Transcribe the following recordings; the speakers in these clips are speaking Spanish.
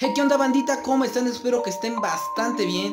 Hey, ¿qué onda, bandita? ¿Cómo están? Espero que estén bastante bien.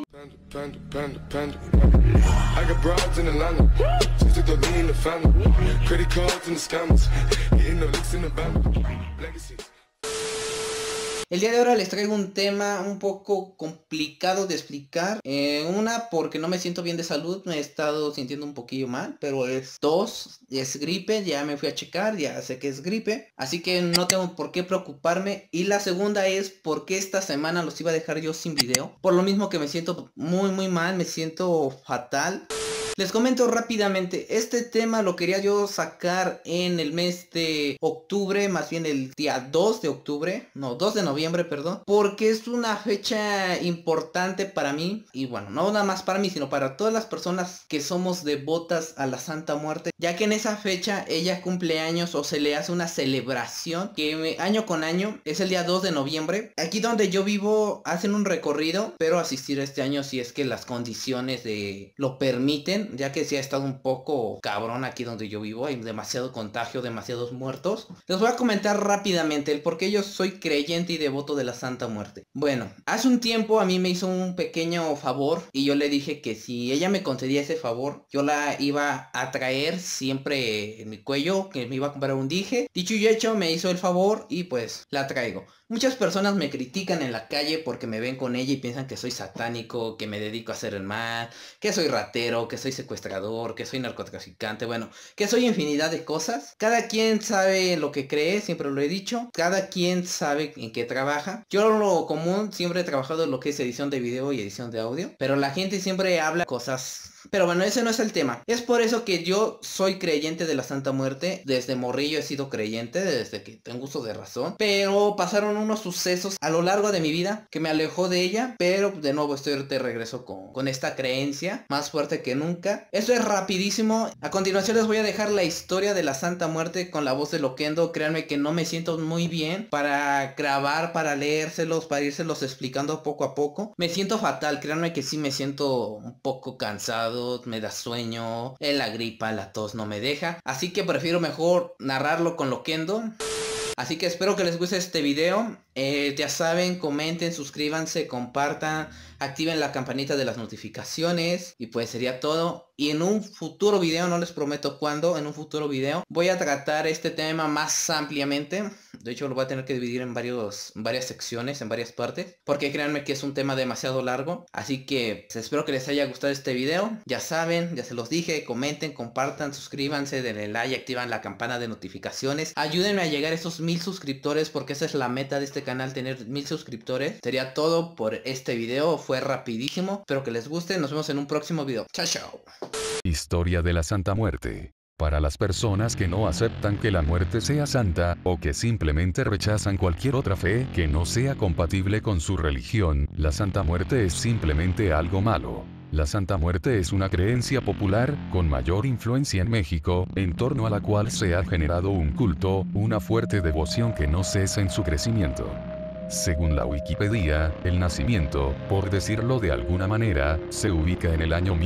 El día de ahora les traigo un tema un poco complicado de explicar. Una, porque no me siento bien de salud, me he estado sintiendo un poquillo mal, pero es tos, es gripe, ya me fui a checar, ya sé que es gripe, así que no tengo por qué preocuparme. Y la segunda es porque esta semana los iba a dejar yo sin video, por lo mismo que me siento muy mal, me siento fatal. Les comento rápidamente, este tema lo quería yo sacar en el mes de octubre, más bien el día 2 de octubre, no, 2 de noviembre, perdón, porque es una fecha importante para mí, y bueno, no nada más para mí, sino para todas las personas que somos devotas a la Santa Muerte, ya que en esa fecha ella cumple años o se le hace una celebración que año con año es el día 2 de noviembre. Aquí donde yo vivo hacen un recorrido, pero asistir este año si es que las condiciones lo permiten, ya que sí ha estado un poco cabrón aquí donde yo vivo, hay demasiado contagio, demasiados muertos. Les voy a comentar rápidamente el por qué yo soy creyente y devoto de la Santa Muerte. Bueno, hace un tiempo a mí me hizo un pequeño favor y yo le dije que si ella me concedía ese favor, yo la iba a traer siempre en mi cuello, que me iba a comprar un dije. Dicho y hecho, me hizo el favor y pues la traigo. Muchas personas me critican en la calle porque me ven con ella y piensan que soy satánico, que me dedico a hacer el mal, que soy ratero, que soy secuestrador, que soy narcotraficante, bueno, que soy infinidad de cosas. Cada quien sabe lo que cree, siempre lo he dicho. Cada quien sabe en qué trabaja. Yo lo común siempre he trabajado en lo que es edición de video y edición de audio, pero la gente siempre habla cosas. Pero bueno, ese no es el tema. Es por eso que yo soy creyente de la Santa Muerte. Desde morrillo he sido creyente, desde que tengo uso de razón. Pero pasaron unos sucesos a lo largo de mi vida que me alejó de ella. Pero de nuevo estoy de regreso con esta creencia más fuerte que nunca. Esto es rapidísimo. A continuación les voy a dejar la historia de la Santa Muerte con la voz de Loquendo. Créanme que no me siento muy bien para grabar, para leérselos, para írselos explicando poco a poco. Me siento fatal, créanme que sí me siento un poco cansado. Me da sueño, la gripa, la tos no me deja, así que prefiero mejor narrarlo con Loquendo. Así que espero que les guste este video. Ya saben, comenten, suscríbanse, compartan, activen la campanita de las notificaciones. Y pues sería todo. Y en un futuro video, no les prometo cuándo, en un futuro video voy a tratar este tema más ampliamente. De hecho lo voy a tener que dividir en varias secciones, en varias partes, porque créanme que es un tema demasiado largo. Así que pues, espero que les haya gustado este video. Ya saben, ya se los dije, comenten, compartan, suscríbanse, denle like, activan la campana de notificaciones. Ayúdenme a llegar a esos 1000 suscriptores, porque esa es la meta de este canal, tener 1000 suscriptores. Sería todo por este video, fue rapidísimo. Espero que les guste, nos vemos en un próximo video. Chao, chao. Historia de la Santa Muerte. Para las personas que no aceptan que la muerte sea santa, o que simplemente rechazan cualquier otra fe que no sea compatible con su religión, la Santa Muerte es simplemente algo malo. La Santa Muerte es una creencia popular, con mayor influencia en México, en torno a la cual se ha generado un culto, una fuerte devoción que no cesa en su crecimiento. Según la Wikipedia, el nacimiento, por decirlo de alguna manera, se ubica en el año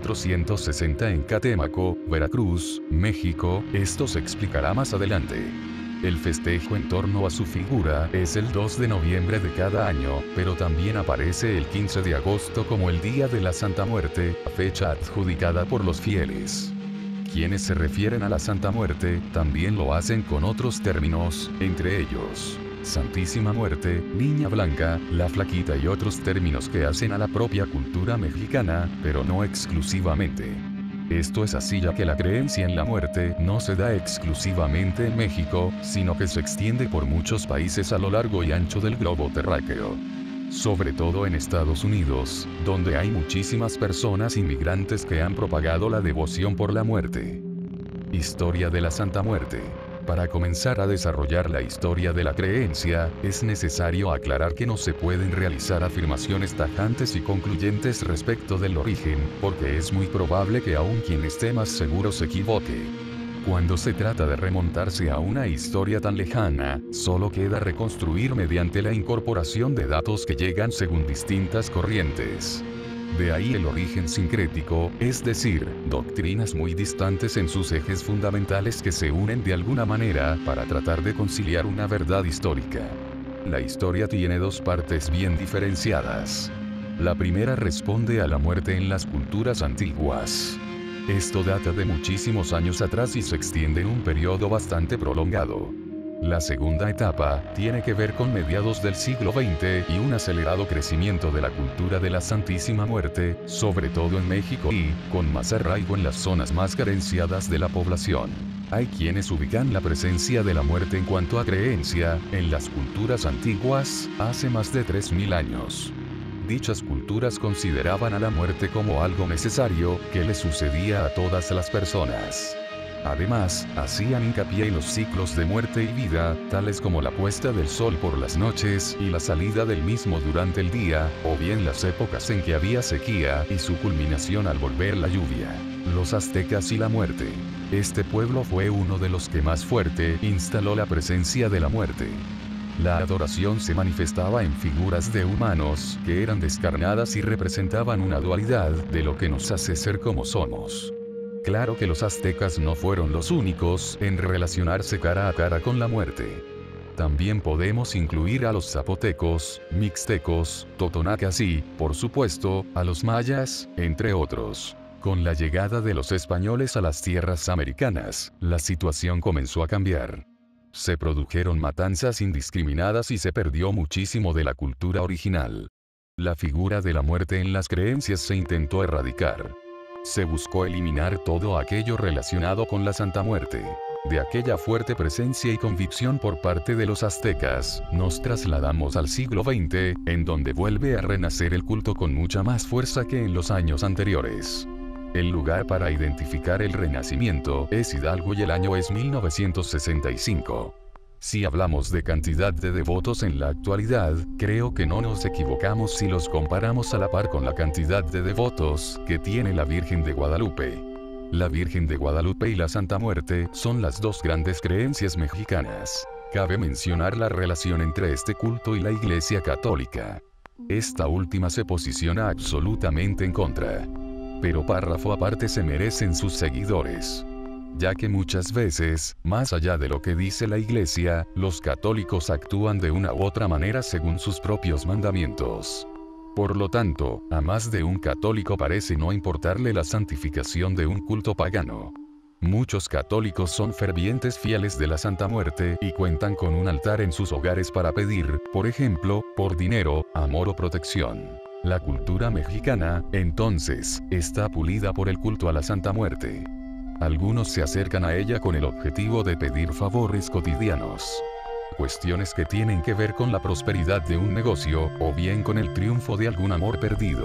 1460 en Catemaco, Veracruz, México. Esto se explicará más adelante. El festejo en torno a su figura es el 2 de noviembre de cada año, pero también aparece el 15 de agosto como el Día de la Santa Muerte, fecha adjudicada por los fieles. Quienes se refieren a la Santa Muerte, también lo hacen con otros términos, entre ellos Santísima Muerte, Niña Blanca, La Flaquita y otros términos que hacen a la propia cultura mexicana, pero no exclusivamente. Esto es así ya que la creencia en la muerte no se da exclusivamente en México, sino que se extiende por muchos países a lo largo y ancho del globo terráqueo. Sobre todo en Estados Unidos, donde hay muchísimas personas inmigrantes que han propagado la devoción por la muerte. Historia de la Santa Muerte. Para comenzar a desarrollar la historia de la creencia, es necesario aclarar que no se pueden realizar afirmaciones tajantes y concluyentes respecto del origen, porque es muy probable que aun quien esté más seguro se equivoque. Cuando se trata de remontarse a una historia tan lejana, solo queda reconstruir mediante la incorporación de datos que llegan según distintas corrientes. De ahí el origen sincrético, es decir, doctrinas muy distantes en sus ejes fundamentales que se unen de alguna manera para tratar de conciliar una verdad histórica. La historia tiene dos partes bien diferenciadas. La primera responde a la muerte en las culturas antiguas. Esto data de muchísimos años atrás y se extiende en un periodo bastante prolongado. La segunda etapa tiene que ver con mediados del siglo XX y un acelerado crecimiento de la cultura de la Santísima Muerte, sobre todo en México y, con más arraigo en las zonas más carenciadas de la población. Hay quienes ubican la presencia de la muerte en cuanto a creencia, en las culturas antiguas, hace más de 3000 años. Dichas culturas consideraban a la muerte como algo necesario, que le sucedía a todas las personas. Además, hacían hincapié en los ciclos de muerte y vida, tales como la puesta del sol por las noches y la salida del mismo durante el día, o bien las épocas en que había sequía y su culminación al volver la lluvia. Los aztecas y la muerte. Este pueblo fue uno de los que más fuerte instaló la presencia de la muerte. La adoración se manifestaba en figuras de humanos, que eran descarnadas y representaban una dualidad de lo que nos hace ser como somos. Claro que los aztecas no fueron los únicos en relacionarse cara a cara con la muerte. También podemos incluir a los zapotecos, mixtecos, totonacas y, por supuesto, a los mayas, entre otros. Con la llegada de los españoles a las tierras americanas, la situación comenzó a cambiar. Se produjeron matanzas indiscriminadas y se perdió muchísimo de la cultura original. La figura de la muerte en las creencias se intentó erradicar. Se buscó eliminar todo aquello relacionado con la Santa Muerte. De aquella fuerte presencia y convicción por parte de los aztecas, nos trasladamos al siglo XX, en donde vuelve a renacer el culto con mucha más fuerza que en los años anteriores. El lugar para identificar el renacimiento es Hidalgo y el año es 1965. Si hablamos de cantidad de devotos en la actualidad, creo que no nos equivocamos si los comparamos a la par con la cantidad de devotos que tiene la Virgen de Guadalupe. La Virgen de Guadalupe y la Santa Muerte son las dos grandes creencias mexicanas. Cabe mencionar la relación entre este culto y la Iglesia Católica. Esta última se posiciona absolutamente en contra. Pero párrafo aparte se merecen sus seguidores. Ya que muchas veces, más allá de lo que dice la Iglesia, los católicos actúan de una u otra manera según sus propios mandamientos. Por lo tanto, a más de un católico parece no importarle la santificación de un culto pagano. Muchos católicos son fervientes fieles de la Santa Muerte y cuentan con un altar en sus hogares para pedir, por ejemplo, por dinero, amor o protección. La cultura mexicana, entonces, está pulida por el culto a la Santa Muerte. Algunos se acercan a ella con el objetivo de pedir favores cotidianos. Cuestiones que tienen que ver con la prosperidad de un negocio, o bien con el triunfo de algún amor perdido.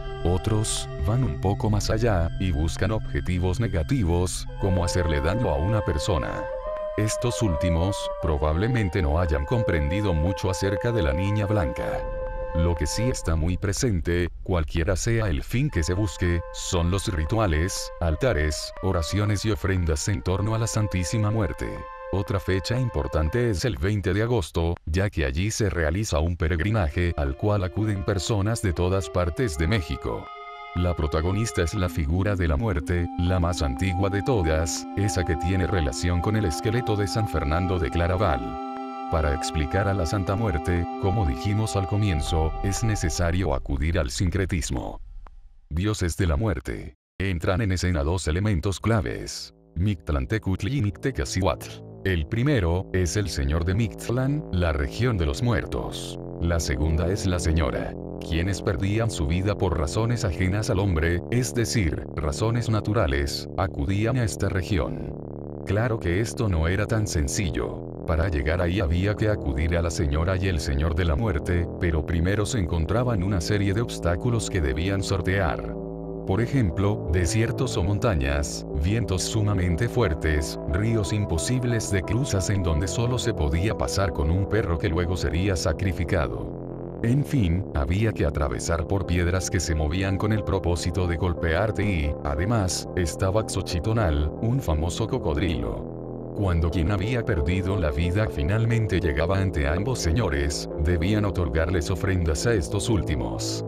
Otros, van un poco más allá, y buscan objetivos negativos, como hacerle daño a una persona. Estos últimos, probablemente no hayan comprendido mucho acerca de la niña blanca. Lo que sí está muy presente, cualquiera sea el fin que se busque, son los rituales, altares, oraciones y ofrendas en torno a la Santísima Muerte. Otra fecha importante es el 20 de agosto, ya que allí se realiza un peregrinaje al cual acuden personas de todas partes de México. La protagonista es la figura de la muerte, la más antigua de todas, esa que tiene relación con el esqueleto de San Fernando de Claraval. Para explicar a la Santa Muerte, como dijimos al comienzo, es necesario acudir al sincretismo. Dioses de la muerte. Entran en escena dos elementos claves: Mictlantecutli y Mictecacihuatl. El primero es el señor de Mictlán, la región de los muertos. La segunda es la señora, quienes perdían su vida por razones ajenas al hombre, es decir, razones naturales, acudían a esta región. Claro que esto no era tan sencillo. Para llegar ahí había que acudir a la señora y el señor de la muerte, pero primero se encontraban una serie de obstáculos que debían sortear. Por ejemplo, desiertos o montañas, vientos sumamente fuertes, ríos imposibles de cruzas en donde solo se podía pasar con un perro que luego sería sacrificado. En fin, había que atravesar por piedras que se movían con el propósito de golpearte y, además, estaba Xochitonal, un famoso cocodrilo. Cuando quien había perdido la vida finalmente llegaba ante ambos señores, debían otorgarles ofrendas a estos últimos.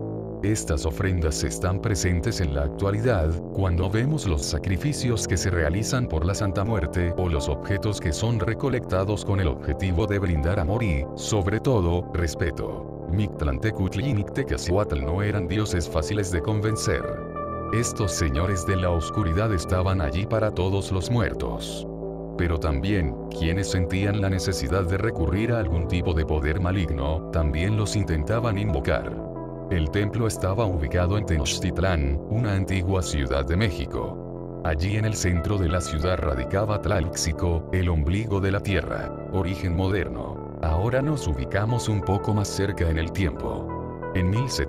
Estas ofrendas están presentes en la actualidad, cuando vemos los sacrificios que se realizan por la Santa Muerte o los objetos que son recolectados con el objetivo de brindar amor y, sobre todo, respeto. Mictlantecutli y Mictecacihuatl no eran dioses fáciles de convencer. Estos señores de la oscuridad estaban allí para todos los muertos. Pero también, quienes sentían la necesidad de recurrir a algún tipo de poder maligno, también los intentaban invocar. El templo estaba ubicado en Tenochtitlán, una antigua ciudad de México. Allí en el centro de la ciudad radicaba Tlalxico, el ombligo de la tierra, origen moderno. Ahora nos ubicamos un poco más cerca en el tiempo. En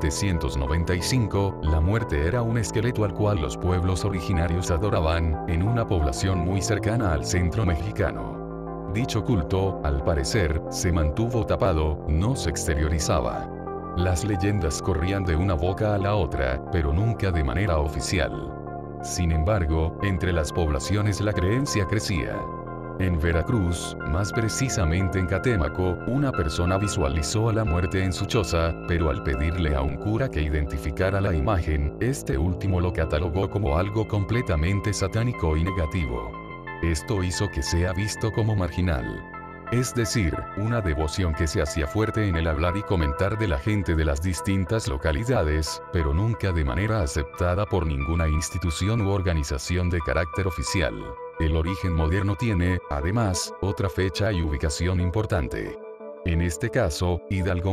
1795, la muerte era un esqueleto al cual los pueblos originarios adoraban, en una población muy cercana al centro mexicano. Dicho culto, al parecer, se mantuvo tapado, no se exteriorizaba. Las leyendas corrían de una boca a la otra, pero nunca de manera oficial. Sin embargo, entre las poblaciones la creencia crecía. En Veracruz, más precisamente en Catemaco, una persona visualizó a la muerte en su choza, pero al pedirle a un cura que identificara la imagen, este último lo catalogó como algo completamente satánico y negativo. Esto hizo que sea visto como marginal. Es decir, una devoción que se hacía fuerte en el hablar y comentar de la gente de las distintas localidades, pero nunca de manera aceptada por ninguna institución u organización de carácter oficial. El origen moderno tiene, además, otra fecha y ubicación importante. En este caso, Hidalgo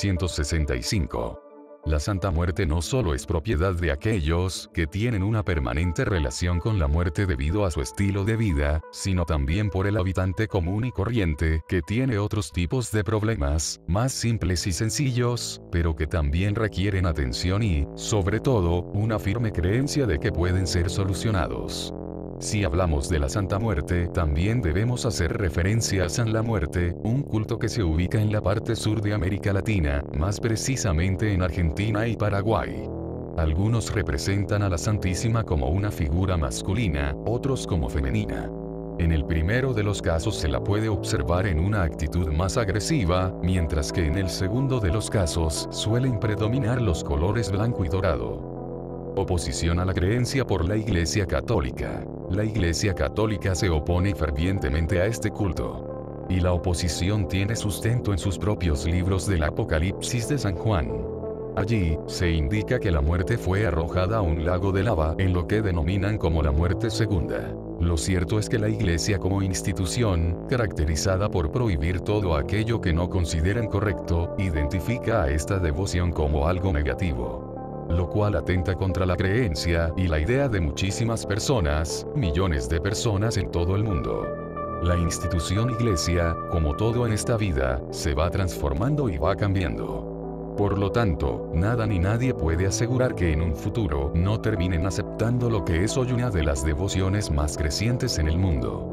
1965. La Santa Muerte no solo es propiedad de aquellos que tienen una permanente relación con la muerte debido a su estilo de vida, sino también por el habitante común y corriente que tiene otros tipos de problemas, más simples y sencillos, pero que también requieren atención y, sobre todo, una firme creencia de que pueden ser solucionados. Si hablamos de la Santa Muerte, también debemos hacer referencia a San la Muerte, un culto que se ubica en la parte sur de América Latina, más precisamente en Argentina y Paraguay. Algunos representan a la Santísima como una figura masculina, otros como femenina. En el primero de los casos se la puede observar en una actitud más agresiva, mientras que en el segundo de los casos suelen predominar los colores blanco y dorado. Oposición a la creencia por la Iglesia Católica. La Iglesia Católica se opone fervientemente a este culto. Y la oposición tiene sustento en sus propios libros del Apocalipsis de San Juan. Allí, se indica que la muerte fue arrojada a un lago de lava en lo que denominan como la muerte segunda. Lo cierto es que la Iglesia como institución, caracterizada por prohibir todo aquello que no consideran correcto, identifica a esta devoción como algo negativo. Lo cual atenta contra la creencia y la idea de muchísimas personas, millones de personas en todo el mundo. La institución Iglesia, como todo en esta vida, se va transformando y va cambiando. Por lo tanto, nada ni nadie puede asegurar que en un futuro no terminen aceptando lo que es hoy una de las devociones más crecientes en el mundo.